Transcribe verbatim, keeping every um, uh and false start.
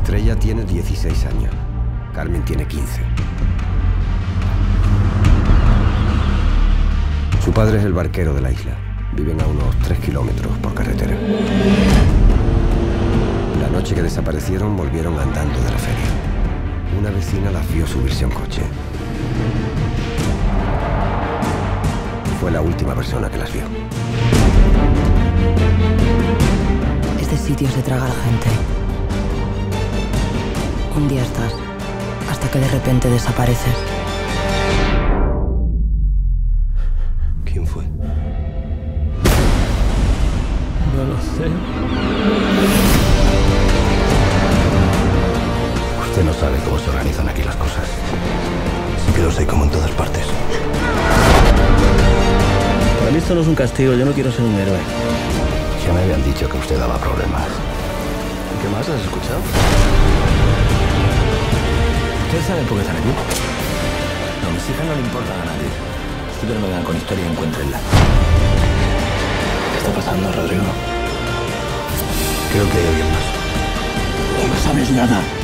Estrella tiene dieciséis años. Carmen tiene quince. Su padre es el barquero de la isla. Viven a unos tres kilómetros por carretera. La noche que desaparecieron volvieron andando de la feria. Una vecina las vio subirse a un coche. Fue la última persona que las vio. Este sitio se traga a la gente. Un día estás, hasta que de repente desapareces. ¿Quién fue? No lo sé. Usted no sabe cómo se organizan aquí las cosas. Sí que lo sé, como en todas partes. Para mí esto no es un castigo, yo no quiero ser un héroe. Ya me habían dicho que usted daba problemas. ¿Qué más has escuchado? ¿Ustedes saben por qué están aquí? No, a mis hijas no le importan a nadie. Esto que no me vengan con historia y encuéntrenla. ¿Qué está pasando, Rodrigo? Creo que hay alguien más. No sabes nada.